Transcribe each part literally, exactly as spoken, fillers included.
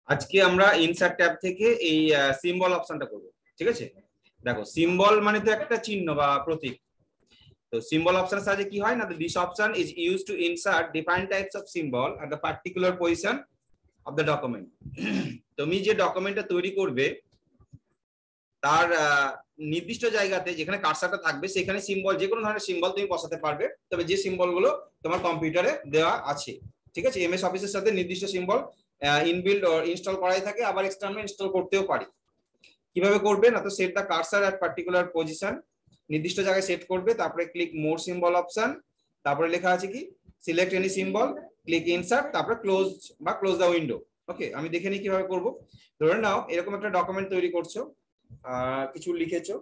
আজকে আমরা insert tab থেকে এই সিম্বল অপশনটা করব। ঠিক আছে, দেখো সিম্বল মানে তো একটা চিহ্ন বা প্রতীক। তো সিম্বল অপশনের সাহায্যে কি হয় না, this option is use to insert different types of symbol at the particular position of the document. তুমি যে ডকুমেন্টটা তৈরি করবে তার নির্দিষ্ট জায়গাতে যেখানে কার্সারটা থাকবে সেখানে সিম্বল, যে কোনো ধরনের সিম্বল তুমি বসাতে পারবে, তবে যে সিম্বলগুলো তোমার কম্পিউটারে দেওয়া আছে। ঠিক আছে, এমএস অফিসের সাথে নির্দিষ্ট সিম্বল ইনবিল্ড ইনস্টল করাই থাকে, আবার এক্সটার্নাল ইনস্টল করতেও পারি। কিভাবে করবে না, তো set the cursor at particular position, নির্দিষ্ট জায়গায় সেট করবে, তারপরে ক্লিক মোর সিম্বল অপশন, তারপরে লেখা আছে কি select any symbol, click insert, তারপরে ক্লোজ বা ক্লোজ দা উইন্ডো। ওকে, আমি দেখে নিই কিভাবে করব। ধরে নাও এরকম একটা ডকুমেন্ট তৈরি করছো, কিছু লিখেছো,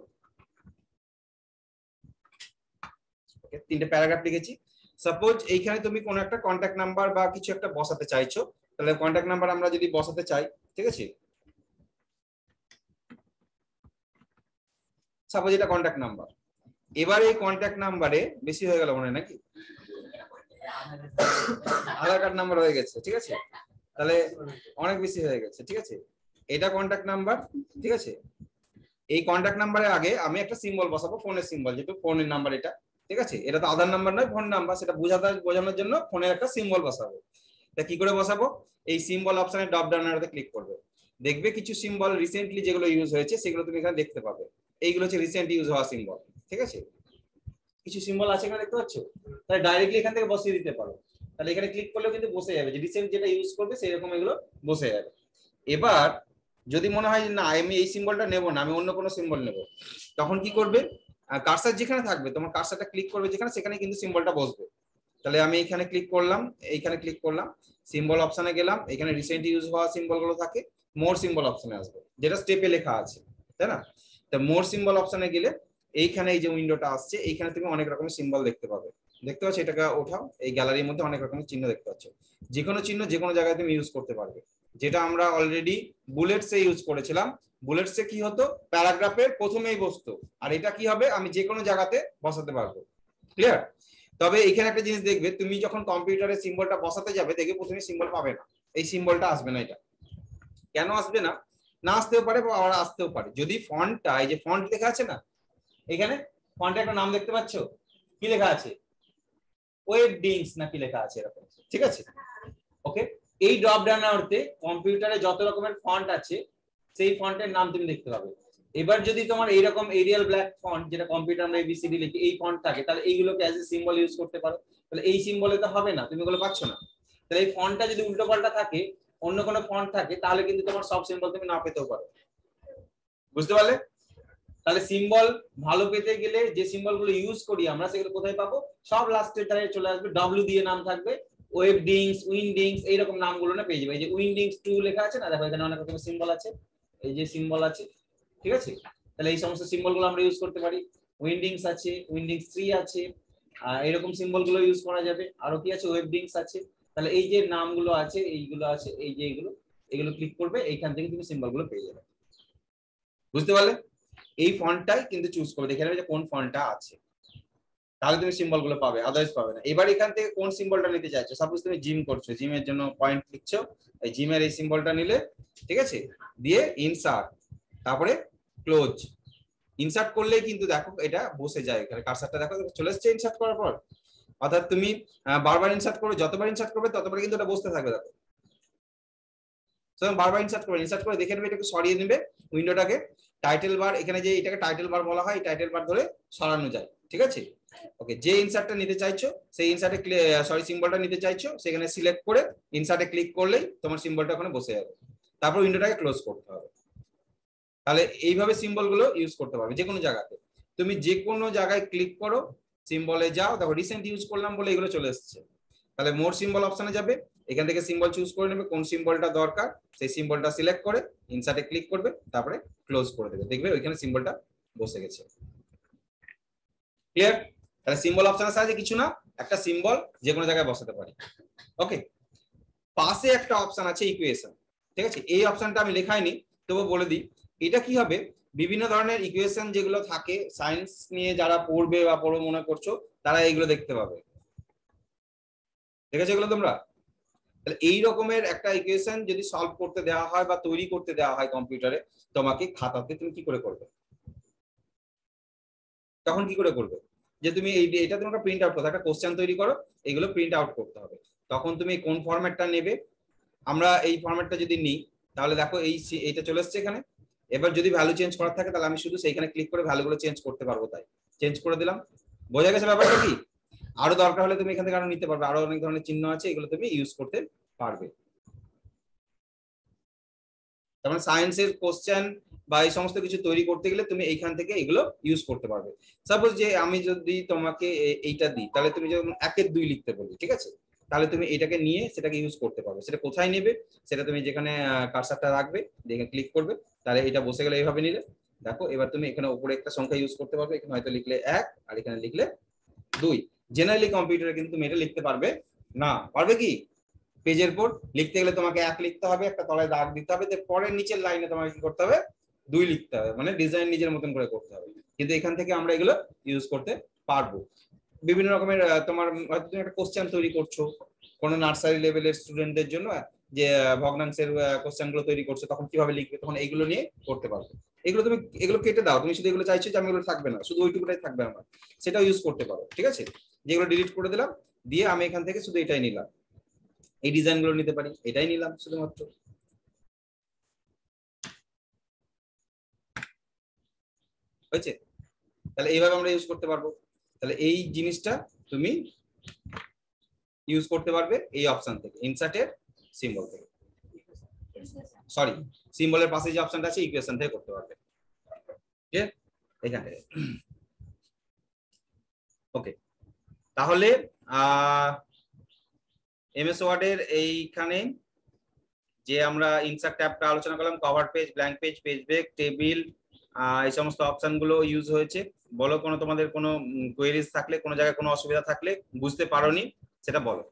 ওকে, তিনটে প্যারাগ্রাফ লিখেছি। সাপোজ এইখানে তুমি কোনো একটা কন্ট্যাক্ট নাম্বার বা কিছু একটা বসাতে চাইছো, তাহলে কন্ট্যাক্ট নাম্বার আমরা যদি বসাতে চাই, ঠিক আছে, সাপোজ এটা কন্ট্যাক্ট নাম্বার। এবার এই কন্ট্যাক্ট নাম্বারে বেশি হয়ে গেল মনে হয় নাকি, আধার কার্ড নাম্বার হয়ে গেছে, ঠিক আছে, তাহলে অনেক বেশি হয়ে গেছে। ঠিক আছে, এটা কন্ট্যাক্ট নাম্বার। ঠিক আছে, এই কন্ট্যাক্ট নাম্বারের আগে আমি একটা সিম্বল বসাবো, ফোনের সিম্বল, যেহেতু ফোনের নাম্বার এটা। ঠিক আছে, এটা তো আধার নাম্বার নয়, ফোন নাম্বার, সেটা বোঝাতে বোঝানোর জন্য ফোনের একটা সিম্বল বসাবো। তা কি করে বসাবো, এই সিম্বল অপশনে ড্রপ ডাউন এরোতে ক্লিক করবে, দেখবে কিছু সিম্বল রিসেন্টলি যেগুলো ইউজ হয়েছে সেগুলো তুমি এখানে দেখতে পাবে। এইগুলো হচ্ছে রিসেন্ট ইউজ হওয়া সিম্বল। ঠিক আছে, কিছু সিম্বল আছে এখানে দেখতে পাচ্ছ, তাহলে ডাইরেক্টলি এখান থেকে বসিয়ে দিতে পারো। তাহলে এখানে ক্লিক করলেও কিন্তু বসে যাবে, যে রিসেন্ট যেটা ইউজ করবে সেই রকম এগুলো বসে যাবে। এবার যদি মনে হয় না আমি এই সিম্বলটা নেব না, আমি অন্য কোনো সিম্বল নেব, তখন কি করবে, কার্সার যেখানে থাকবে তোমার কার্সারটা ক্লিক করবে যেখানে, সেখানে কিন্তু সিম্বলটা বসবে। তাহলে আমি এখানে ক্লিক করলাম, এইখানে ক্লিক করলাম, সিম্বল অপশনে গেলাম, এখানে রিসেন্ট ইউজ হওয়া সিম্বল গুলো থাকে, মোর সিম্বল অপশনে আসবে, যেটা স্টেপে লেখা আছে, তাই না। তো মোর সিম্বল অপশনে গেলে এইখানে এই যে উইন্ডোটা আসছে, এইখানে তুমি অনেক রকমের সিম্বল দেখতে পাবে। দেখতে পাচ্ছ, এটাকে ওঠাও, এই গ্যালারির মধ্যে অনেক রকমের চিহ্ন দেখতে পাচ্ছ। যে কোনো চিহ্ন যে কোনো জায়গায় তুমি ইউজ করতে পারবে, যেটা আমরা অলরেডি বুলেটসে ইউজ করেছিলাম। বুলেটসে কি হতো, প্যারাগ্রাফের প্রথমেই বসতো, আর এটা কি হবে, আমি যে কোনো জায়গাতে বসাতে পারবো। ক্লিয়ার। তবে এখানে একটা জিনিস দেখবে, তুমি যখন কম্পিউটারে সিম্বলটা বসাতে যাবে, দেখবে প্রথমে সিম্বল পাবে না, এই সিম্বলটা আসবে না। এটা কেন আসবে না, না আসতেও পারে বা আবার আসতেও পারে, যদি ফন্টটা, এই যে ফন্ট লেখা আছে না, এখানে ফন্টে একটা নাম দেখতে পাচ্ছ, কি লেখা আছে, ওয়েবডিংস না কি লেখা আছে এরকম। ঠিক আছে, ওকে, এই ড্রপ ডাউনে কম্পিউটারে যত রকমের ফন্ট আছে সেই ফন্টের নাম তুমি দেখতে পাবে। এবার যদি তোমার এইরকম এরিয়াল ব্ল্যাক ফন্ট, যেটা কম্পিউটার আমরা এবিসিডি লিখি, এই ফন্ট থাকে, তাহলে এইগুলোকে অ্যাজ এ সিম্বল ইউজ করতে পারো। তাহলে এই সিম্বলে তো হবে না, তুমি এগুলো পাচ্ছ না। তাহলে এই ফন্টটা যদি উল্টো পাল্টা থাকে, অন্য কোনো ফন্ট থাকে, তাহলে কিন্তু তোমার সব সিম্বল তুমি না পেতেও পারো। বুঝতে পারলে। তাহলে সিম্বল ভালো পেতে গেলে যে সিম্বল গুলো ইউজ করি আমরা, সেগুলো কোথায় পাবো, সব লাস্টের ধারে চলে আসবে, ডব্লিউ দিয়ে নাম থাকবে, ওয়েবডিংস, উইন্ডিংস, এইরকম নামগুলো না পেয়ে যাবে। এই যে উইন্ডিংস টু লেখা আছে না, দেখো এখানে অনেক রকমের সিম্বল আছে, এই যে সিম্বল আছে। ঠিক আছে, তাহলে এই সমস্ত সিম্বল গুলো আমরা ইউজ করতে পারি। উইন্ডিংস আছে, উইন্ডিংস থ্রি আছে, আর এরকম সিম্বল গুলো ইউজ করা যাবে। আরো কি আছে, ওয়েবডিংস আছে। তাহলে এই যে নামগুলো আছে, এইগুলো আছে, এই যে এগুলো, এগুলো ক্লিক করবে, এইখান থেকে তুমি সিম্বল গুলো পেয়ে যাবে। বুঝতে পারলে। এই ফন্টটাই কিন্তু চুজ করবে, দেখে নেবে যে কোন ফন্টটা আছে, তাহলে তুমি সিম্বল গুলো পাবে, আদার্স পাবে না। এবার এখান থেকে কোন সিম্বলটা নিতে চাইছো, সাপোজ তুমি জিম করছো, জিমের জন্য পয়েন্ট লিখছো, এই জিমের এই সিম্বলটা নিলে, ঠিক আছে, দিয়ে ইনসার্ট, তারপরে ক্লোজ। ইনসার্ট করলেই কিন্তু দেখো এটা বসে যায়, এখানে কার্সারটা দেখো চলে এসেছে ইনসার্ট করার পর। অর্থাৎ তুমি বারবার ইনসার্ট করবে, যতবার ইনসার্ট করবে ততবার কিন্তু এটা বসতে থাকবে। দেখো বারবার ইনসার্ট করে ইনসার্ট করে দেখে নেবে, এটাকে সরিয়ে নেবে উইন্ডোটাকে। টাইটেল বার, এখানে যে এটাকে টাইটেল বার বলা হয়, টাইটেল বার ধরে সরানো যায়। ঠিক আছে, ওকে, যে ইনসার্টটা নিতে চাইছো সেই ইনসার্টে সরি সিম্বলটা নিতে চাইছো, সেখানে সিলেক্ট করে ইনসার্টে ক্লিক করলেই তোমার সিম্বলটা ওখানে বসে যাবে। তারপর উইন্ডোটাকে ক্লোজ করতে হবে। তাহলে এইভাবে সিম্বল গুলো ইউজ করতে পারবে যে কোনো জায়গাতে। তুমি যে কোনো জায়গায় ক্লিক করো, সিম্বলে যাও, দেখো রিসেন্ট ইউজ করলাম বলে এগুলো চলে এসেছে। তাহলে মোর সিম্বল অপশনে যাবে, এখান থেকে সিম্বল চুজ করে নেবে কোন সিম্বলটা দরকার, সেই সিম্বলটা সিলেক্ট করে ইনসার্টে ক্লিক করবে, তারপরে ক্লোজ করে দেবে, দেখবে ওইখানে সিম্বলটা বসে গেছে। ক্লিয়ার। তাহলে সিম্বল অপশনের সাহায্যে কিছু না, একটা সিম্বল যে কোনো জায়গায় বসাতে পারি। ওকে, পাশে একটা অপশন আছে ইকুয়েশন। ঠিক আছে, এই অপশনটা আমি লেখাইনি, তবু বলে দিই। এটা কি হবে, বিভিন্ন ধরনের ইকুয়েশন যেগুলো থাকে, সায়েন্স নিয়ে যারা পড়বে বা পড়ো মনে করছো, তারা এইগুলো দেখতে পাবে। ঠিক আছে, এগুলো তোমরা তাহলে এই রকমের একটা ইকুয়েশন যদি সলভ করতে দেওয়া হয় বা তৈরি করতে দেওয়া হয় কম্পিউটারে, তোমাকে খাতাতে তুমি কি করে করবে, তখন কি করে করবে, যে তুমি এই এটা তুমি একটা প্রিন্ট আউট করো, একটা কোশ্চেন তৈরি করো, এগুলো প্রিন্ট আউট করতে হবে, তখন তুমি কোন ফরম্যাটটা নেবে, আমরা এই ফরম্যাটটা যদি নিই তাহলে দেখো এই এইটা চলে এসছে এখানে। এবার যদি ভ্যালু চেঞ্জ করার থাকে তাহলে আমি শুধু সেইখানে ক্লিক করে ভ্যালুগুলো চেঞ্জ করতে পারবো, তাই চেঞ্জ করে দিলাম। বোঝা গেছে ব্যাপারটা কি? আরো দরকার হলে তুমি এখান থেকে আরো নিতে পারবে, আরো অনেক ধরনের চিহ্ন আছে, এগুলো তুমি ইউজ করতে পারবে। তার মানে সায়েন্সের কোশ্চেন বা এই সমস্ত কিছু তৈরি করতে গেলে তুমি এইখান থেকে এগুলো ইউজ করতে পারবে। সাপোজ যে আমি যদি তোমাকে এইটা দিই, তাহলে তুমি যখন একের দুই লিখতে বলি, ঠিক আছে, তাহলে তুমি এটাকে নিয়ে সেটাকে ইউজ করতে পারবে। সেটা কোথায় নেবে, সেটা তুমি যেখানে কার্সারটা রাখবে, যেখানে ক্লিক করবে, তাহলে এটা বসে গেলে এইভাবে নিলে দেখো, এবার তুমি এখানে উপরে একটা সংখ্যা ইউজ করতে পারবে, এখানে হয়তো লিখলে এক আর এখানে লিখলে দুই। জেনারেলি কম্পিউটারে কিন্তু তুমি এটা লিখতে পারবে না। পারবে কি? পেজের পর লিখতে গেলে তোমাকে এক লিখতে হবে, একটা তলায় দাগ দিতে হবে, পরের নিচের লাইনে তোমাকে কি করতে হবে, দুই লিখতে হবে, মানে ডিজাইন নিজের মতন করে করতে হবে। কিন্তু এখান থেকে আমরা এগুলো ইউজ করতে পারবো। বিভিন্ন রকমের তোমার হয়তো তুমি একটা কোশ্চেন তৈরি করছো কোনো নার্সারি লেভেলের স্টুডেন্টদের জন্য, যে ভগ্নাংশের কোশ্চেন গুলো তৈরি করছো, তখন কিভাবে লিখবে, তখন এইগুলো নিয়ে করতে পারবে। এগুলো তুমি এগুলো কেটে দাও, তুমি শুধু এগুলো চাইছো যে আমি এগুলো থাকবে না, শুধু ওইটুকুটাই থাকবে আমার, সেটাও ইউজ করতে পারো। ঠিক আছে, যেগুলো ডিলিট করে দিলাম, দিয়ে আমি এখান থেকে শুধু এটাই নিলাম, এই ডিজাইন গুলো নিতে পারি, এটাই নিলাম শুধুমাত্র। হয়েছে? তাহলে এইভাবে আমরা ইউজ করতে পারবো। তাহলে এই জিনিসটা তুমি ইউজ করতে পারবে এই অপশন থেকে, ইনসার্টের সিম্বল থেকে, সরি সিম্বলের পাশে যে অপশনটা আছে ইকুয়েশন থেকে করতে পারবে। ঠিক আছে, এখানে ওকে। তাহলে আহ এমএস ওয়ার্ডের এইখানে যে আমরা ইনসার্ট ট্যাবটা আলোচনা করলাম, cover page, blank page, page break, table, এই সমস্ত অপশন গুলো ইউজ হয়েছে। বলো কোনো তোমাদের কোনো কোয়েরিজ থাকলে, কোনো জায়গায় কোনো অসুবিধা থাকলে, বুঝতে পারোনি সেটা বলো।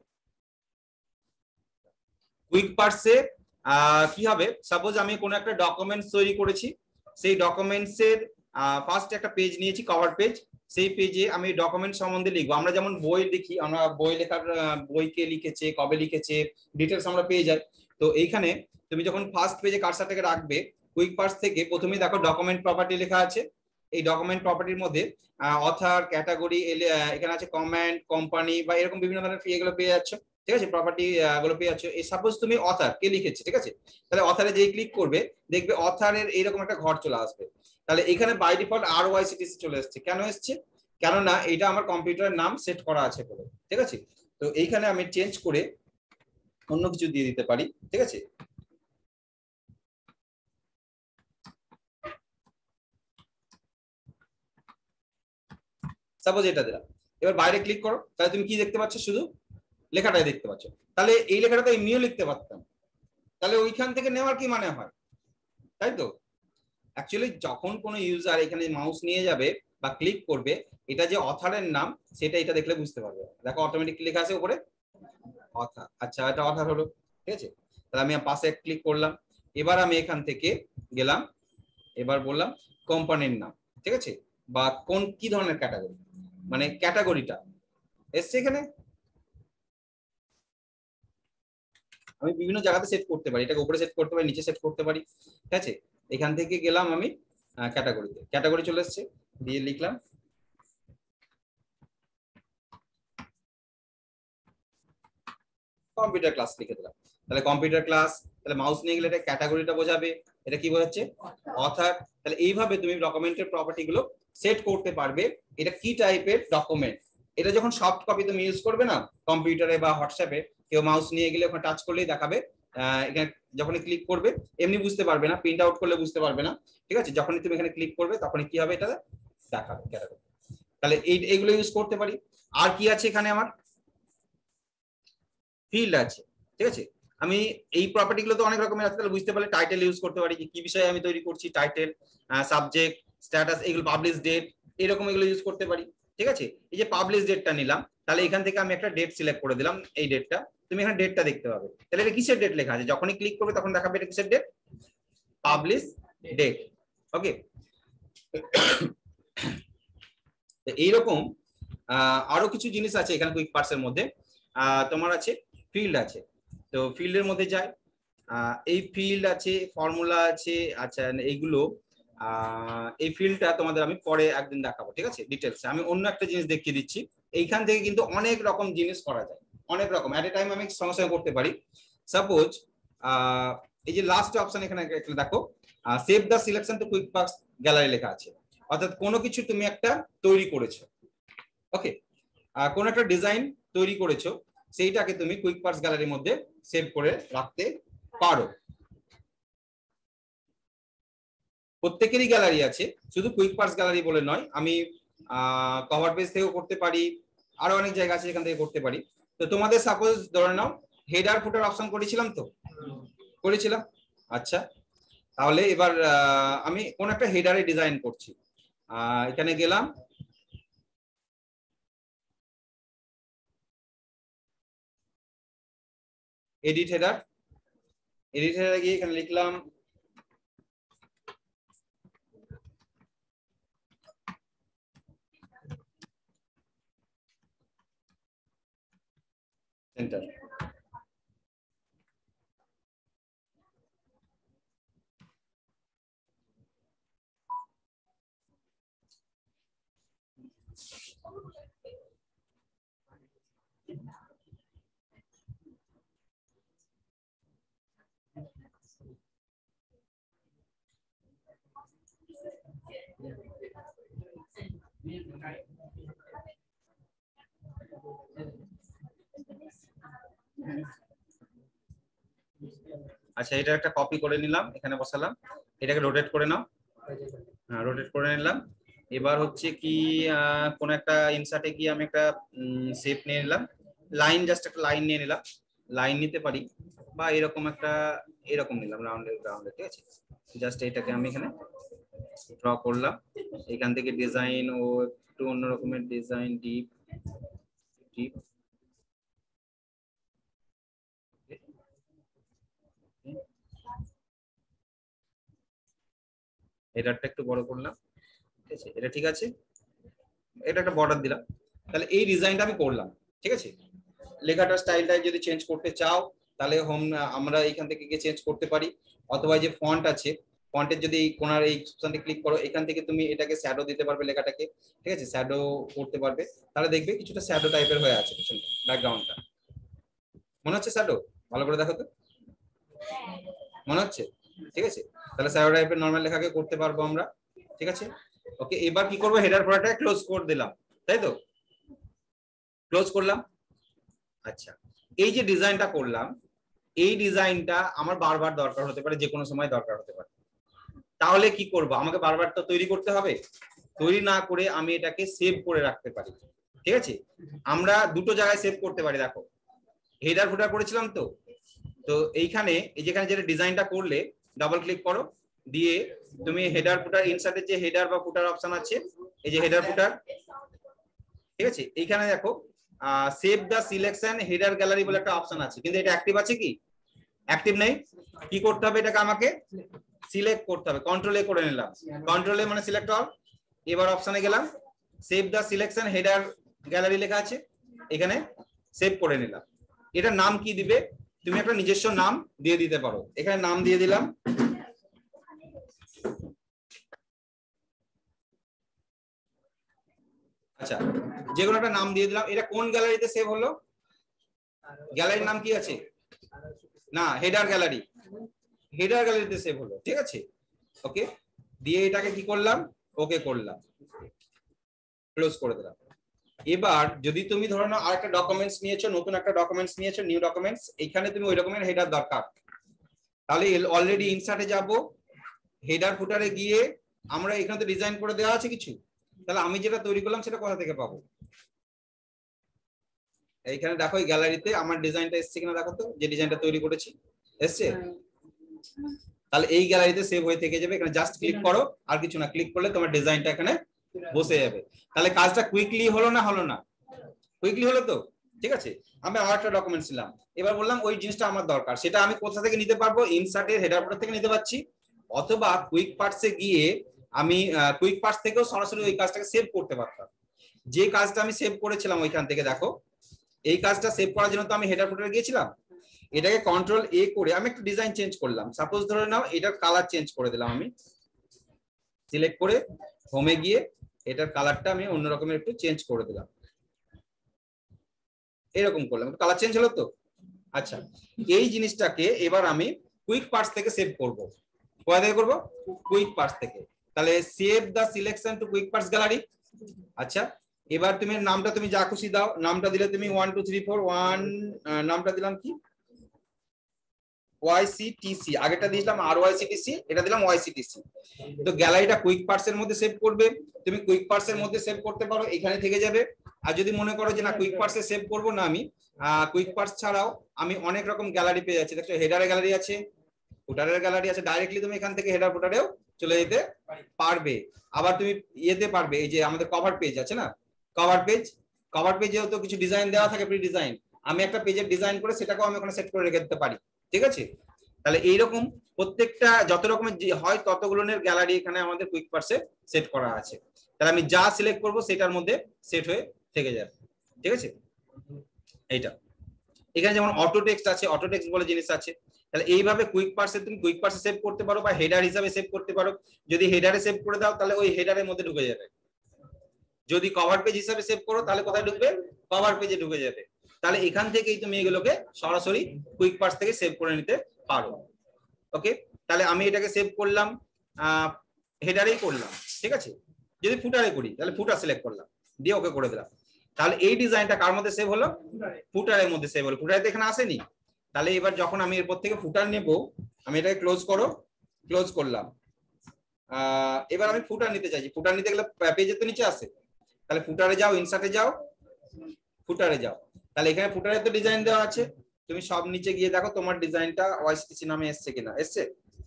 কুইক পার্সে কি হবে, সাপোজ আমি কোনো একটা ডকুমেন্টস তৈরি করেছি, সেই ডকুমেন্টস এর ফার্স্ট একটা পেজ নিয়েছি, কভার পেজ, সেই পেজে আমি ডকুমেন্ট সম্বন্ধে লিখবো। আমরা যেমন বই লিখি, আমরা বই লেখার বই কে লিখেছে, কবে লিখেছে, ডিটেলস আমরা পেয়ে যাই। তো এইখানে তুমি যখন ফার্স্ট পেজে কার্সারটাকে রাখবে, কুইক পার্স থেকে প্রথমেই দেখো ডকুমেন্ট প্রপার্টি লেখা আছে। এই ডকুমেন্ট প্রপার্টির মধ্যে অথার, ক্যাটাগরি, এখানে আছে কমেন্ট, কোম্পানি বা এরকম বিভিন্ন ধরনের এগুলো পেয়ে যাচ্ছ। ঠিক আছে, প্রপার্টি গুলো পেয়ে যাচ্ছ। এই সাপোজ তুমি অথার কে লিখেছে, ঠিক আছে, তাহলে অথারে যেই ক্লিক করবে দেখবে অথারের এইরকম একটা ঘর চলে আসবে। তাহলে এখানে বাই ডিফল্ট আর ওয়াইসিটিসি চলে এসছে। কেন এসছে? কেননা এটা আমার কম্পিউটারের নাম সেট করা আছে বলে। ঠিক আছে, তো এইখানে আমি চেঞ্জ করে অন্য কিছু দিয়ে দিতে পারি। ঠিক আছে, সাপোজ এটা দিলাম। এবার বাইরে ক্লিক করো, তাহলে তুমি কি দেখতে পাচ্ছ? শুধু লেখাটাই দেখতে পাচ্ছ। তাহলে এই লেখাটা তো এমনিও লিখতে পারতাম, তাহলে ওইখান থেকে নেওয়ার কি মানে হয়, তাই তো? অ্যাকচুয়ালি যখন কোনো ইউজার এখানে মাউস নিয়ে যাবে বা ক্লিক করবে, এটা যে অথারের নাম সেটা এটা দেখলে বুঝতে পারবে। দেখো অটোমেটিক লেখা আছে উপরে অথার। আচ্ছা, এটা অথার হলো। ঠিক আছে, তাহলে আমি পাশে ক্লিক করলাম। এবার আমি এখান থেকে গেলাম, এবার বললাম কোম্পানির নাম। ঠিক আছে, বা কোন কি ধরনের ক্যাটাগরি, মানে ক্যাটাগরিটা এসছে এখানে। আমি বিভিন্ন জায়গাতে সেট করতে পারি, এটাকে উপরে সেট করতে পারি, নিচে সেট করতে পারি। ঠিক আছে, এখান থেকে গেলাম আমি ক্যাটাগরিতে, ক্যাটাগরি চলে এসছে, দিয়ে লিখলাম কম্পিউটার ক্লাস, লিখে দিলাম। তাহলে কম্পিউটার ক্লাস, তাহলে মাউস নিয়ে গেলে এটা ক্যাটাগরিটা বোঝাবে, এটা কি বোঝাচ্ছে? অথার। তাহলে এইভাবে তুমি ডকুমেন্টের প্রপার্টি গুলো সেট করতে পারবে। এটা কি টাইপের ডকুমেন্ট, এটা যখন সফট কপি তুমি ইউজ করবে না কম্পিউটারে বা হোয়াটসঅ্যাপে, কেউ মাউস নিয়ে গেলে ওখানে টাচ করলেই দেখাবে, এখানে যখনই ক্লিক করবে এমনি বুঝতে পারবে না, প্রিন্ট আউট করলে বুঝতে পারবে না। ঠিক আছে, যখনই তুমি এখানে ক্লিক করবে তখনই কি হবে, এটা দেখাবে ক্যাটাগরি। তাহলে এই এইগুলো ইউজ করতে পারি। আর কি আছে এখানে, আমার ফিল্ড আছে। ঠিক আছে, আমি এই প্রপার্টি গুলো তো অনেক রকমের আছে, তাহলে বুঝতে পারলে টাইটেল ইউজ করতে পারি, কি বিষয়ে আমি তৈরি করছি, টাইটেল, সাবজেক্ট, স্ট্যাটাস, এগুলো পাবলিশ ডেট, এরকম এগুলো ইউজ করতে পারি। ঠিক আছে, এই যে পাবলিশ ডেটটা নিলাম, তাহলে এখান থেকে আমি একটা ডেট সিলেক্ট করে দিলাম, এই ডেটটা, তুমি এখানে ডেটটা দেখতে পাবে। তাহলে এটা কিসের ডেট লেখা আছে, যখনই ক্লিক করবে তখন দেখাবে এটা কিসের ডেট, পাবলিশ ডেট। ওকে, এইরকম আরো কিছু জিনিস আছে এখানে কুইক পার্টস এর মধ্যে। তোমার আছে ফিল্ড আছে, তো ফিল্ডের মধ্যে যাই, এই ফিল্ড আছে, ফর্মুলা আছে, আচ্ছা এইগুলো এই ফিল্ডটা তোমাদের আমি পরে একদিন দেখাবো, ঠিক আছে ডিটেলসে। আমি অন্য একটা জিনিস দেখিয়ে দিচ্ছি। এইখান থেকে কিন্তু অনেক রকম জিনিস করা যায়, অনেক রকম এট এ টাইম আমি সঙ্গে সঙ্গে করতে পারি। সাপোজ এই যে লাস্ট অপশন এখানে একটু দেখো, save the selection to quick parts gallery লেখা আছে, অর্থাৎ কোনো কিছু তুমি একটা তৈরি করেছো, ওকে, কোন একটা ডিজাইন তৈরি করেছো, সেইটাকে তুমি কুইক পার্স গ্যালারির মধ্যে সেভ করে রাখতে পারো। প্রত্যেকেরই গ্যালারি আছে, শুধু কুইক পার্স গ্যালারি বলে নয়, আমি কভার পেজ থেকেও করতে পারি, আরো অনেক জায়গা আছে যেখান থেকে করতে পারি। তো তোমাদের সাপোজ ধরে নাও হেডার ফুটার অপশন করেছিলাম, তো করেছিলাম, আচ্ছা তাহলে এবার আমি কোন একটা হেডারে ডিজাইন করছি, এখানে গেলাম, এডিট হেডার, এডিট হেডারে গিয়ে এখানে লিখলাম সেন্টার। আচ্ছা এটা একটা কপি করে নিলাম, এখানে বসালাম, এটাকে রোটেট করে নাও, হ্যাঁ রোটেট করে নিলাম। এবার হচ্ছে কি কোন একটা ইনসার্টে গিয়ে আমি একটা শেপ নিয়ে নিলাম, লাইন, জাস্ট একটা লাইন নিয়ে নিলাম, লাইন নিতে পারি বা এরকম একটা এরকম নিলাম রাউন্ডের রাউন্ডে, ঠিক আছে, জাস্ট এটাকে আমি এখানে ড্র করলাম। এখান থেকে ডিজাইন ও একটু অন্য রকমের ডিজাইন, ডিপ ডিপ এটারটা একটু বড় করলাম, ঠিক আছে, এটা ঠিক আছে, এটা একটা বর্ডার দিলাম। তাহলে এই ডিজাইনটা আমি করলাম, ঠিক আছে। লেখাটার স্টাইলটা যদি চেঞ্জ করতে চাও তাহলে হোম আমরা এইখান থেকে গিয়ে চেঞ্জ করতে পারি, অথবা যে ফন্ট আছে ফন্টের যদি কোনার এই অপশনটা ক্লিক করো, এখান থেকে তুমি এটাকে শ্যাডো দিতে পারবে লেখাটাকে, ঠিক আছে, শ্যাডো করতে পারবে, তাহলে দেখবে কিছুটা শ্যাডো টাইপের হয়ে আছে পিছনটা, ব্যাকগ্রাউন্ডটা মনে হচ্ছে শ্যাডো, ভালো করে দেখো তো, মনে হচ্ছে, ঠিক আছে, তাহলে শ্যাডো টাইপের নরমাল লেখাকে করতে পারবো আমরা, ঠিক আছে। ওকে, এবার কি করবো, হেডার ফোল্ডারটা ক্লোজ করে দিলাম, তাই তো, ক্লোজ করলাম। আচ্ছা এই যে ডিজাইনটা করলাম, এই ডিজাইনটা আমার বারবার দরকার হতে পারে, যে কোনো সময় দরকার হতে পারে, তাহলে কি করব, আমাকে বারবার তো তৈরি করতে হবে, তৈরি না করে আমি এটাকে সেভ করে রাখতে পারি, ঠিক আছে। আমরা দুটো জায়গায় সেভ করতে পারি, দেখো হেডার ফুটার করেছিলাম, তো তো এইখানে এই যেখানে যেটা ডিজাইনটা করলে ডাবল ক্লিক করো, দিয়ে তুমি হেডার ফুটার ইনসার্টের যে হেডার বা ফুটার অপশন আছে, এই যে হেডার ফুটার, ঠিক আছে, এইখানে দেখো save the selection header gallery বলে একটা অপশন আছে, কিন্তু এটা অ্যাক্টিভ আছে কি, অ্যাক্টিভ নেই। কি করতে হবে, এটাকে আমাকে সিলেক্ট করতে হবে, কন্ট্রোল এ করে নিলাম, কন্ট্রোল এ মানে সিলেক্ট অল। এবার অপশনে গেলাম, save the selection header gallery লেখা আছে, এখানে সেভ করে নিলাম। এটার নাম কি দিবে, তুমি একটা নিজস্ব নাম দিয়ে দিতে পারো, এখানে নাম দিয়ে দিলাম, আচ্ছা যে কোনো একটা নাম দিয়ে দিলাম। এটা কোন গ্যালারিতে সেভ হলো, গ্যালারির নাম কি আছে, না হেডার গ্যালারি, হেডার গ্যালারিতে সেভ হলো, ঠিক আছে। ওকে, দিয়ে এটাকে কি করলাম, ওকে করলাম, ক্লোজ করে দিলাম। এবার যদি তুমি ধরো না আরেকটা ডকুমেন্টস নিয়েছো, নতুন একটা ডকুমেন্টস নিয়েছো, নিউ ডকুমেন্টস, এখানে তুমি ওই রকমের হেডার দরকার, তাহলে অলরেডি ইনসার্টে যাব, হেডার ফুটারে গিয়ে আমরা এখানে তো ডিজাইন করে দেওয়া আছে কিছু, তাহলে আমি যেটা তৈরি করলাম সেটা কোথা থেকে পাবো, এইখানে দেখো এই গ্যালারিতে আমার ডিজাইনটা এসছে কিনা দেখো তো, যে ডিজাইনটা তৈরি করেছি এসছে, তাহলে এই গ্যালারিতে সেভ হয়ে থেকে যাবে, এখানে জাস্ট ক্লিক করো, আর কিছু না, ক্লিক করলে তোমার ডিজাইনটা এখানে বসে যাবে। তাহলে কাজটা কুইকলি হলো না, হলো না, কুইকলি হলো তো, ঠিক আছে। আমি আর একটা ডকুমেন্টস নিলাম, এবার বললাম ওই জিনিসটা আমার দরকার, সেটা আমি কোথা থেকে নিতে পারবো, ইনসার্টের হেডার ফুটার থেকে নিতে পারছি, অথবা কুইক পার্টসে গিয়ে আমি কুইক পার্টস থেকেও সরাসরি ওই কাজটাকে সেভ করতে পারতাম। যে কাজটা আমি সেভ করেছিলাম ওইখান থেকে দেখো, এই কাজটা সেভ করার জন্য তো আমি হেডার ফুটারে গিয়েছিলাম, এটাকে কন্ট্রোল এ করে আমি একটু ডিজাইন চেঞ্জ করলাম। সাপোজ ধরে নাও এটার কালার চেঞ্জ করে দিলাম, আমি সিলেক্ট করে হোমে গিয়ে এটার কালারটা আমি অন্য রকমের একটু চেঞ্জ করে দিলাম, এরকম করলাম, কালার চেঞ্জ হলো তো। আচ্ছা, এই জিনিসটাকে এবার আমি কুইক পার্টস থেকে সেভ করব। কোথা থেকে করব? কুইক পার্টস থেকে। তাহলে save the selection to quick parts gallery. আচ্ছা, এবার তুমি নামটা তুমি যা খুশি দাও, নামটা দিলে তুমি one two three four one, নামটা দিলাম কি ওয়াইসিটিসি, আগেটা দিয়েছিলাম আর ওয়াইসিটিসি, এটা দিলাম ওয়াইসিটিসি। তো গ্যালারিটা কুইক পার্টস এর মধ্যে সেভ করবে, তুমি কুইক পার্টস এর মধ্যে সেভ করতে পারো, এখানে থেকে যাবে। আর যদি মনে করো যে না কুইক পার্টস এ সেভ করবো না, আমি কুইক পার্টস ছাড়াও আমি অনেক রকম গ্যালারি পেয়ে যাচ্ছি। দেখছো হেডারের গ্যালারি আছে, ফুটারের গ্যালারি আছে, ডাইরেক্টলি তুমি এখান থেকে হেডার ফুটারেও চলে যেতে পারবে। আবার তুমি ইয়েতে পারবে, এই যে আমাদের কভার পেজ আছে না, কভার পেজ, কভার পেজেও তো কিছু ডিজাইন দেওয়া থাকে, প্রি ডিজাইন। আমি একটা পেজের ডিজাইন করে সেটাকেও আমি ওখানে সেট করে রেখে দিতে পারি, ঠিক আছে। তাহলে এইরকম প্রত্যেকটা যত রকমের হয় ততগুলোর গ্যালারি এখানে আমাদের কুইক পার্টসে সেট করা আছে। তাহলে আমি যা সিলেক্ট করব সেটার মধ্যে সেট হয়ে থেকে যাবে, ঠিক আছে। এইটা এখানে যেমন অটো টেক্সট আছে, অটো টেক্সট বলে জিনিস আছে। তাহলে এইভাবে কুইক পার্টসে তুমি কুইক পার্টসে সেভ করতে পারো, বা হেডার হিসাবে সেভ করতে পারো। যদি হেডারে সেভ করে দাও তাহলে ওই হেডারের মধ্যে ঢুকে যাবে। যদি কভার পেজ হিসাবে সেভ করো তাহলে কোথায় ঢুকবে? কভার পেজে ঢুকে যাবে। তাহলে এখান থেকেই তুমি এগুলোকে সরাসরি কুইক পার্টস থেকে সেভ করে নিতে পারো। ওকে, তাহলে আমি এটাকে সেভ করলাম, হেডারেই করলাম, ঠিক আছে। যদি ফুটারে করি তাহলে ফুটার সিলেক্ট করলাম, দিয়ে ওকে করে দিলাম। তাহলে এই ডিজাইনটা কার মধ্যে সেভ হলো? ফুটারের মধ্যে সেভ হলো। ফুটারে তো এখানে আসেনি। তাহলে এবার যখন আমি এরপর থেকে ফুটার নেব, আমি এটাকে ক্লোজ করো, ক্লোজ করলাম। আহ এবার আমি ফুটার নিতে চাইছি, ফুটার নিতে গেলে পেজের তো নিচে আসে। তাহলে ফুটারে যাও, ইনসার্টে যাও, ফুটারে যাও। তাহলে এখানে ফুটারে তো ডিজাইন দেওয়া আছে, তুমি সব নিচে গিয়ে দেখো তোমার ডিজাইনটা ওয়াইসিটিসি নামে এসছে কিনা। এসছে?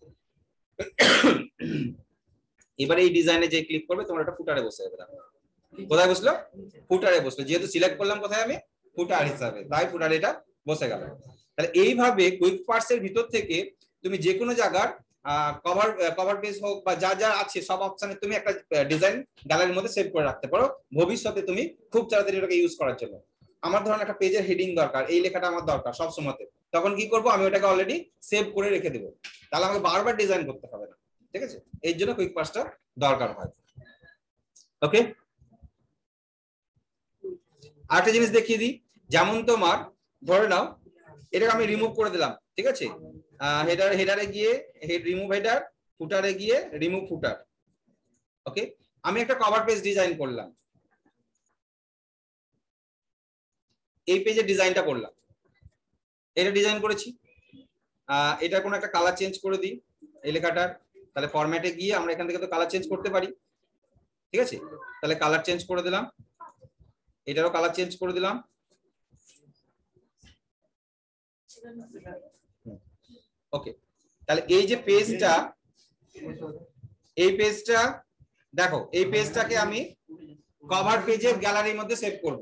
এবারে এই ডিজাইনে যে ক্লিক করবে তোমার একটা ফুটারে বসে যাবে। কোথায় বসলো? ফুটারে বসলো, যেহেতু সিলেক্ট করলাম কোথায় আমি ফুটার হিসাবে, তাই ফুটারে এটা বসে গেল। তাহলে এইভাবে কুইক পার্টস এর ভিতর থেকে তুমি যে কোনো জায়গার কভার কভার পেজ হোক বা যা যা আছে সব অপশনে তুমি একটা ডিজাইন গ্যালারির মধ্যে সেভ করে রাখতে পারো, ভবিষ্যতে তুমি খুব তাড়াতাড়ি এটাকে ইউজ করার জন্য। আমার ধরুন একটা পেজের হেডিং দরকার, এই লেখাটা আমার দরকার সব সময়তে, তখন কি করব? আমি ওটাকে অলরেডি সেভ করে রেখে দেবো, তাহলে আমাকে বারবার ডিজাইন করতে হবে না, ঠিক আছে। এর জন্য কুইক পার্টসটা দরকার হয়। ওকে, আরেকটা জিনিস দেখিয়ে দিই, যেমন তোমার ধরে নাও এটাকে আমি রিমুভ করে দিলাম, ঠিক আছে। হেডার হেডারে গিয়ে হেড রিমুভ হেডার, ফুটারে গিয়ে রিমুভ ফুটার। ওকে, আমি একটা কভার পেজ ডিজাইন করলাম, এই পেজের ডিজাইনটা করলাম, এটা ডিজাইন করেছি। আহ এটা কোনো একটা কালার চেঞ্জ করে দিই এই লেখাটার, তাহলে ফরম্যাটে গিয়ে আমরা এখান থেকে তো কালার চেঞ্জ করতে পারি, ঠিক আছে। তাহলে কালার চেঞ্জ করে দিলাম, এটারও কালার চেঞ্জ করে দিলাম। ওকে, তাহলে এই যে পেজটা, এই পেজটা দেখো, এই পেজটাকে আমি কভার পেজের গ্যালারির মধ্যে সেভ করব।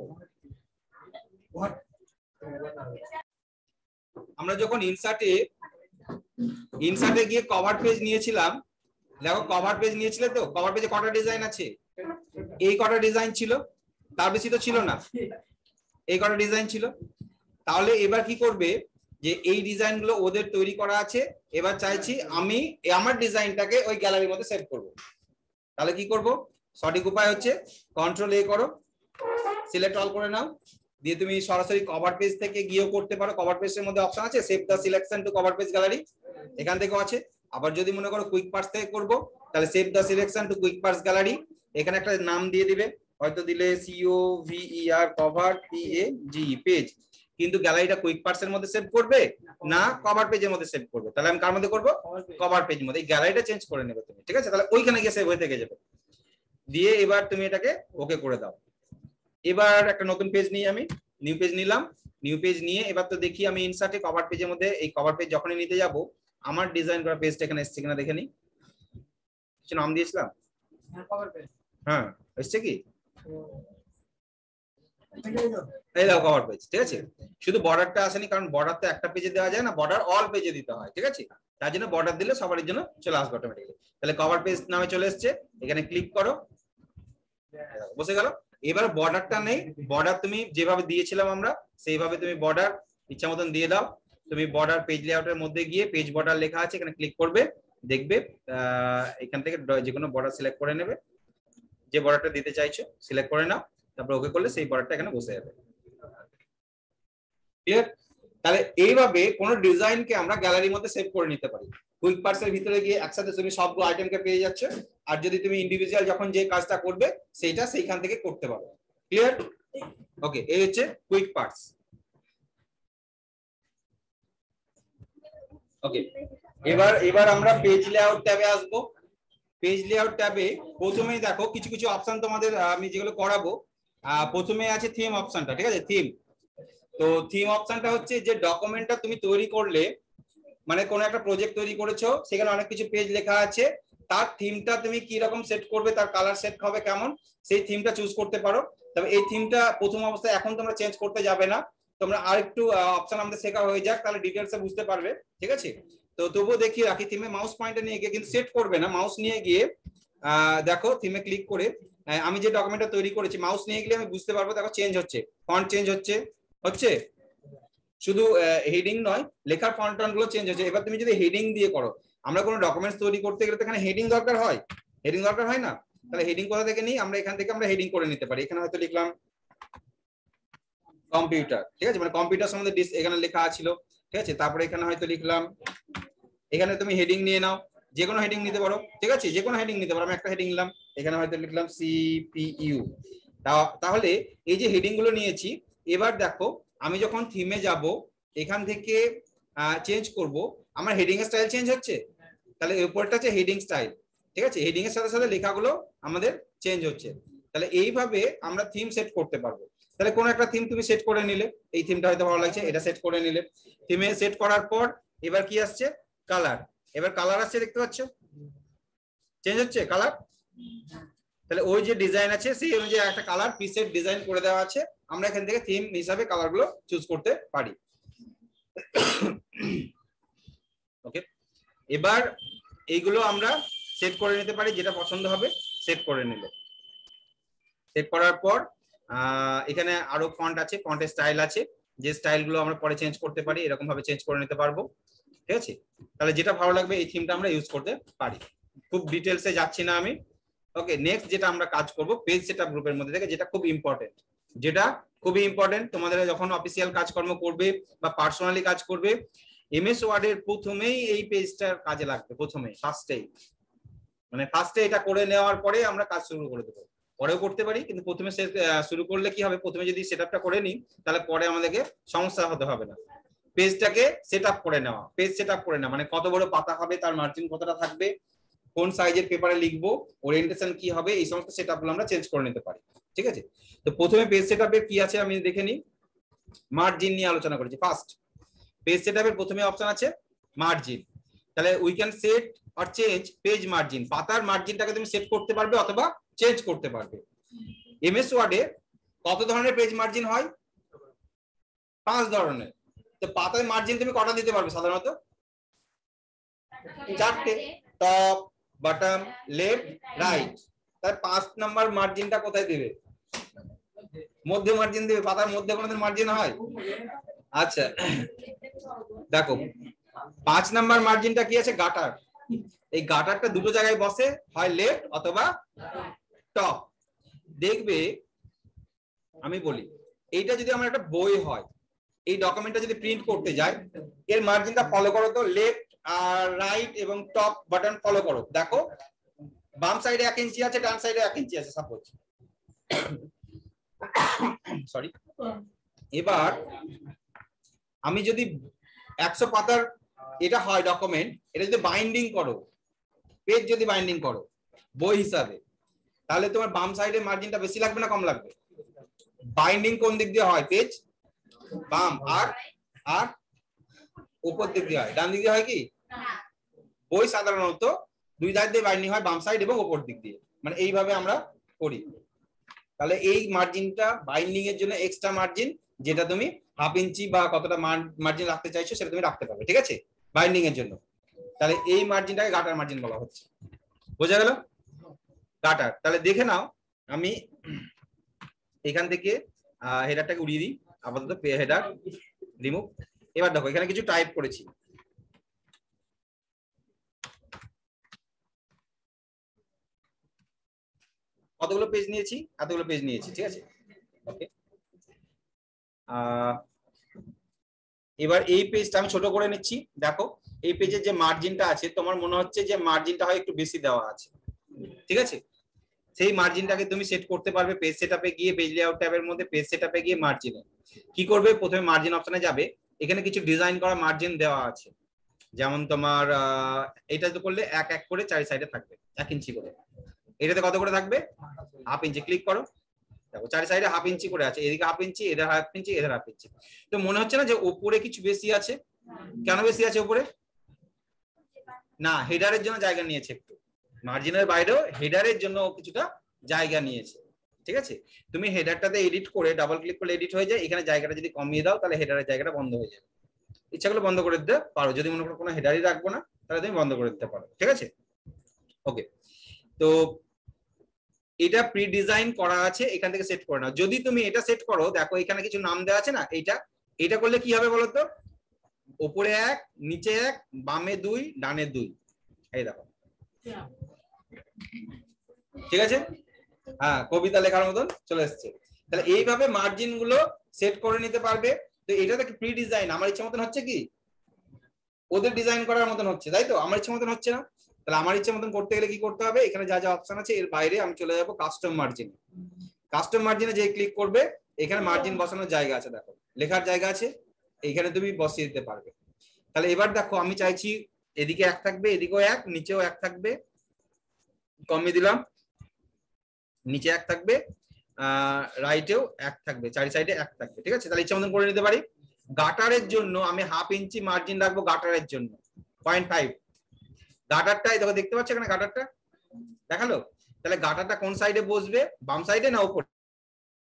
আমরা যখন ইনসার্টে ইনসার্টে গিয়ে কভার পেজ নিয়েছিলাম, দেখো কভার পেজ নিয়েছিলে তো, কভার পেজে কটা ডিজাইন আছে? এই কটা ডিজাইন ছিল, তার বেশি তো ছিল না, এই কটা ডিজাইন ছিল। তাহলে এবার কি করবে, যে এই ডিজাইন গুলো ওদের তৈরি করা আছে, এবার চাইছি আমি আমার ডিজাইনটাকে ওই গ্যালারির মধ্যে সেভ করব। তাহলে কি করব? সঠিক উপায় হচ্ছে কন্ট্রোল এ করো, সিলেক্ট অল করে নাও, দিয়ে তুমি সরাসরি কভার পেজ থেকে গিয়েও করতে পারো। কভার পেজের মধ্যে অপশন আছে save the selection to cover page gallery, এখান থেকেও আছে। আবার যদি মনে করো কুইক পার্টস থেকে করব, তাহলে save the selection to quick parts gallery, এখানে একটা নাম দিয়ে দিবে, হয়তো দিলে C O V E R cover P A G page, কিন্তু গ্যালারিটা কুইক পার্টস এর মধ্যে সেভ করবে না কভার পেজের মধ্যে সেভ করবে? তাহলে আমি কার মধ্যে করব? কভার পেজের মধ্যে। এই গ্যালারিটা চেঞ্জ করে নেবে তুমি, ঠিক আছে। তাহলে ওইখানে গিয়ে সেভ হয়ে থেকে যাবে। দিয়ে এবার তুমি এটাকে ওকে করে দাও। এবার একটা নতুন পেজ নিয়ে আমি নিউ পেজ নিলাম, নিউ পেজ নিয়ে এবার তো দেখি আমি ইনসার্টে কভার পেজের মধ্যে, এই কভার পেজ যখনই নিতে যাব আমার ডিজাইন করা পেজটা এখানে এসছে কিনা দেখে নিই। কিছু নাম দিয়েছিলাম, হ্যাঁ এসছে কি? এই দাও কভার পেজ, ঠিক আছে। শুধু বর্ডারটা আসেনি, কারণ বর্ডার তো একটা পেজে দেওয়া যায় না, বর্ডার অল পেজে দিতে হয়, ঠিক আছে। তার জন্য বর্ডার দিলে সবার জন্য চলে আসবে অটোমেটিক্যালি। তাহলে কভার পেজ নামে চলে এসছে, এখানে ক্লিক করো, বসে গেল। এবার বর্ডারটা নেই, বর্ডার তুমি যেভাবে দিয়েছিলাম আমরা সেইভাবে তুমি বর্ডার ইচ্ছা মতন দিয়ে দাও। তুমি বর্ডার পেজ লেআউটের মধ্যে গিয়ে পেজ বর্ডার লেখা আছে, এখানে ক্লিক করবে, দেখবে এখান থেকে যে কোনো বর্ডার সিলেক্ট করে নেবে, যে বর্ডারটা দিতে চাইছো সিলেক্ট করে নাও, তারপর ওকে করলে সেই বর্ডারটা এখানে বসে যাবে। ক্লিয়ার? তাহলে এইভাবে কোন ডিজাইনকে আমরা গ্যালারির মধ্যে সেভ করে নিতে পারি। কুইক পার্টসের ভিতরে গিয়ে একসাথে তুমি সবগুলো আইটেমকে পেয়ে যাচ্ছ, আর যদি তুমি ইন্ডিভিজুয়াল যখন যে কাজটা করবে সেটা সেইখান থেকে করতে পারো। ক্লিয়ার? ওকে, এই হচ্ছে কুইক পার্টস। ওকে, এবার এবার আমরা পেজ লেআউট ট্যাবে আসবো। পেজ লেআউট ট্যাবে প্রথমেই দেখো কিছু কিছু অপশন তোমাদের আমি যেগুলো করাবো, প্রথমে আছে থিম অপশনটা, ঠিক আছে? থিম, তো থিম অপশনটা হচ্ছে যে ডকুমেন্টটা তুমি তৈরি করলে, মানে কোনো একটা প্রজেক্ট তৈরি করেছো, সেখানে অনেক কিছু পেজ লেখা আছে, তার থিমটা তুমি কি রকম সেট করবে, তার কালার সেট হবে কেমন, সেই থিমটা চুজ করতে পারো। তবে এই থিমটা প্রথম অবস্থায় এখন তোমরা চেঞ্জ করতে যাবে না, তোমরা আরেকটু অপশন আমাদের শেখা হয়ে যাক, তাহলে ডিটেলসে বুঝতে পারবে, ঠিক আছে? তো তবুও দেখিয়ে রাখি, থিমে মাউস পয়েন্টার নিয়ে গিয়ে কিন্তু সেট করবে না, মাউস নিয়ে গিয়ে দেখো থিমে ক্লিক করে আমি যে ডকুমেন্টটা তৈরি করেছি মাউস নিয়ে গেলে আমি বুঝতে পারবো, দেখো চেঞ্জ হচ্ছে, ফন্ট চেঞ্জ হচ্ছে হচ্ছে শুধু হেডিং নয়, লেখার ফন্ট টন গুলো চেঞ্জ হচ্ছে। এবার তুমি যদি হেডিং দিয়ে করো, আমরা কোনো ডকুমেন্টস তৈরি করতে গেলে তো এখানে হেডিং দরকার হয়, হেডিং দরকার হয় না? তাহলে হেডিং কোথা থেকে নিই আমরা? এখান থেকে আমরা হেডিং করে নিতে পারি। এখানে হয়তো লিখলাম কম্পিউটার, ঠিক আছে, মানে কম্পিউটার সম্বন্ধে এখানে লেখা ছিল, ঠিক আছে? তারপরে এখানে হয়তো লিখলাম, এখানে তুমি হেডিং নিয়ে নাও, যে কোনো হেডিং নিতে পারো, ঠিক আছে? যে কোনো হেডিং নিতে পারো, আমি একটা হেডিং নিলাম, এখানে হয়তো লিখলাম সিপিইউ। তাহলে এই যে হেডিং গুলো নিয়েছি, এবার দেখো আমি যখন থিমে যাব, এখান থেকে চেঞ্জ করব, আমার হেডিং এর স্টাইল চেঞ্জ হচ্ছে, তাহলে উপরটা হচ্ছে হেডিং স্টাইল, ঠিক আছে? হেডিং এর সাথে সাথে লেখাগুলো আমাদের চেঞ্জ হচ্ছে। তাহলে এইভাবে আমরা থিম সেট করতে পারবো। তাহলে কোন একটা থিম তুমি সেট করে নিলে, এই থিমটা হয়তো ভালো লাগছে, এটা সেট করে নিলে। থিমে সেট করার পর এবার কি আসছে? কালার। এবার কালার আসছে, দেখতে পাচ্ছ চেঞ্জ হচ্ছে কালার। তাহলে ওই যে ডিজাইন আছে সেই অনুযায়ী একটা কালার প্রিসেট ডিজাইন করে দেওয়া আছে, আমরা এখান থেকে থিম হিসাবে কালারগুলো চুজ করতে পারি। ওকে, এবার এইগুলো আমরা সেট করে নিতে পারি, যেটা পছন্দ হবে সেট করে নিলে। সেট করার পর এখানে আরো ফন্ট আছে, ফন্টের স্টাইল আছে, যে স্টাইলগুলো আমরা পরে চেঞ্জ করতে পারি, এরকম ভাবে চেঞ্জ করে নিতে পারবো, ঠিক আছে? তাহলে যেটা ভালো লাগবে এই থিমটা আমরা ইউজ করতে পারি। খুব ডিটেলসে যাচ্ছি না আমি। ওকে, নেক্সট যেটা আমরা কাজ করব পেজ সেটআপ গ্রুপের মধ্যে থেকে, যেটা খুব ইম্পর্টেন্ট, যেটা খুবই ইম্পর্টেন্ট তোমাদের যখন অফিসিয়াল কাজকর্ম করবে বা পার্সোনালি কাজ করবে, এমএস ওয়ার্ডের প্রথমেই এই পেজটার কাজে লাগবে, প্রথমেই ফার্স্টেই, মানে ফার্স্টে এটা করে নেওয়ার পরে আমরা কাজ শুরু করে দেবো। পরেও করতে পারি, কিন্তু প্রথমে শুরু করলে কি হবে, প্রথমে যদি সেটআপটা করে নিই তাহলে পরে আমাদেরকে সমস্যা হতে হবে না। পেজটাকে সেটআপ করে নেওয়া, পেজ সেটআপ করে নেওয়া মানে কত বড় পাতা হবে, তার মার্জিন কতটা থাকবে, কোন সাইজের পেপারে লিখবো, ওরিয়েন্টেশন কি হবে, এই সমস্ত সেটআপগুলো আমরা চেঞ্জ করে নিতে পারি, ঠিক আছে? তো প্রথমে পেজ সেটআপে কি আছে আমি দেখে নিই। মার্জিন নিয়ে আলোচনা করেছি ফার্স্ট। পেজ সেটআপের প্রথমে অপশন আছে মার্জিন। তাহলে we can set or change page margin, পাতার মার্জিনটাকে তুমি সেট করতে পারবে অথবা চেঞ্জ করতে পারবে। এমএস ওয়ার্ডে কত ধরনের পেজ মার্জিন হয়? পাঁচ ধরনের। তো পাতায় মার্জিন তুমি কটা দিতে পারবে সাধারণত? চারটে, টপ, বটম, লেফট, রাইট। তার পাঁচ নাম্বার মার্জিনটা কোথায় দিবে? মধ্যে মার্জিন দিবে। পাতার মধ্যে কোনোদিন মার্জিন হয়? আচ্ছা দেখো পাঁচ নাম্বার মার্জিনটা কি আছে? গাটার। এই গাটারটা দুটো জায়গায় বসে, হয় লেফট অথবা টপ। দেখবে আমি বলি, এইটা যদি আমার একটা বই হয়, এই ডকুমেন্টটা যদি প্রিন্ট করতে যায়, এর মার্জিনটা ফলো করো তো, লেফট আর রাইট এবং টপ বাটন ফলো করো। দেখো বাম সাইডে এক ইঞ্চি আছে, ডান সাইডে এক ইঞ্চি আছে সাপোজ, সরি। এবার আমি যদি একশো পাতার এটা হয় ডকুমেন্ট, এটা যদি বাইন্ডিং করো, পেজ যদি বাইন্ডিং করো বই হিসাবে, তাহলে তোমার বাম সাইডে মার্জিনটা বেশি লাগবে না কম লাগবে? বাইন্ডিং কোন দিক দিয়ে হয়? পেজ বাম, আর আর উপর দিক দিয়ে হয়। ডান দিক দিয়ে হয় কি? বই সাধারণত দুই ধার দিয়ে বাইন্ডিং হয়, বাম সাইড এবং উপর দিক দিয়ে, মানে এইভাবে আমরা করি। তাহলে এই মার্জিনটা বাইন্ডিং এর জন্য এক্সট্রা মার্জিন, যেটা তুমি হাফ ইঞ্চি বা কতটা মার্জিন রাখতে চাইছো সেটা তুমি রাখতে পারবে, ঠিক আছে, বাইন্ডিং এর জন্য। তাহলে এই মার্জিনটাকে গাটার মার্জিন বলা হচ্ছে। বোঝা গেল? গাটার। তাহলে দেখে নাও, আমি এখান থেকে হেডারটাকে উড়িয়ে দিই, আপাতত হেডার রিমুভ। এবার দেখো এখানে কিছু টাইপ করেছি, কতগুলো পেজ নিয়েছি, এতগুলো পেজ নিয়েছি, ঠিক আছে। ওকে, এবার এই পেজটা আমি ছোট করে নিচ্ছি। দেখো এই পেজের যে মার্জিনটা আছে, তোমার মনে হচ্ছে যে মার্জিনটা হয় একটু বেশি দেওয়া আছে, ঠিক আছে। সেই মার্জিনটাকে তুমি সেট করতে পারবে পেজ সেটআপে গিয়ে, পেজ লেআউট ট্যাবের মধ্যে পেজ সেটআপে গিয়ে মার্জিনে কি করবে, প্রথমে মার্জিন অপশনে যাবে, এখানে কিছু ডিজাইন করা মার্জিন দেওয়া আছে, যেমন তোমার এটা তো করলে এক এক করে চারি সাইডে থাকবে এক ইঞ্চি করে, এটাতে কত করে থাকবে হাফ ইঞ্চি, ক্লিক করো, দেখো চারি সাইডে হাফ ইঞ্চি করে আছে, এদিকে হাফ ইঞ্চি, এদের হাফ ইঞ্চি, এদের হাফ ইঞ্চি। তো মনে হচ্ছে না যে উপরে কিছু বেশি আছে? কেন বেশি আছে উপরে? না, হেডারের জন্য জায়গা নিয়েছে একটু, মার্জিনের বাইরেও হেডারের জন্য কিছুটা জায়গা নিয়েছে, ঠিক আছে। তুমি হেডারটাতে এডিট করে ডাবল ক্লিক করলে এডিট হয়ে যায়, এখানে জায়গাটা যদি কমিয়ে দাও তাহলে হেডারের জায়গাটা বন্ধ হয়ে যাবে, ইচ্ছা করলে বন্ধ করে দিতে পারো, যদি মনে করো কোনো হেডারই রাখবো না তাহলে তুমি বন্ধ করে দিতে পারো, ঠিক আছে। ওকে, তো এটা প্রি ডিজাইন করা আছে, এখান থেকে সেট করে নাও। যদি তুমি এটা সেট করো, দেখো এখানে কিছু নাম দেওয়া আছে না, এইটা এটা করলে কি হবে বলতো, উপরে এক, নিচে এক, বামে দুই, ডানে দুই, এই দেখো, ঠিক আছে। হ্যাঁ, কবিতা লেখার মতন চলে এসছে। তাহলে এইভাবে মার্জিন গুলো সেট করে নিতে পারবে। তো এটা তো প্রি ডিজাইন, আমার ইচ্ছা মতন হচ্ছে কি, ওদের ডিজাইন করার মতন হচ্ছে, তাই তো, আমার ইচ্ছা মতন হচ্ছে না। তাহলে আমার ইচ্ছা মতন করতে গেলে কি করতে হবে, এখানে যা যা অপশন আছে এর বাইরে আমি চলে যাবো কাস্টম মার্জিন। কাস্টম মার্জিনে যে ক্লিক করবে, এখানে মার্জিন বসানোর জায়গা আছে, দেখো লেখার জায়গা আছে, এইখানে তুমি বসিয়ে দিতে পারবে। তাহলে এবার দেখো আমি চাইছি এদিকে এক থাকবে, এদিকেও এক, নিচেও এক থাকবে, কমিয়ে দিলাম, নিচে এক থাকবে, আহ রাইটেও এক থাকবে, চারি সাইডে এক থাকবে, ঠিক আছে। তাহলে ইচ্ছা মতন করে নিতে পারি। গাটারের জন্য আমি হাফ ইঞ্চি মার্জিন রাখবো, গাটারের জন্য পয়েন্ট ফাইভ। গাটারটাই দেখো, দেখতে পাচ্ছ এখানে গাটারটা দেখালো। তাহলে গাটারটা কোন সাইডে বসবে, বাম সাইডে না উপরে?